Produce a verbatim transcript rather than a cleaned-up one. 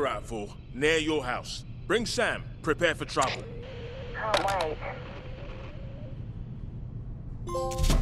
out, fool. Near your house. Bring Sam. Prepare for trouble. Oh, wait.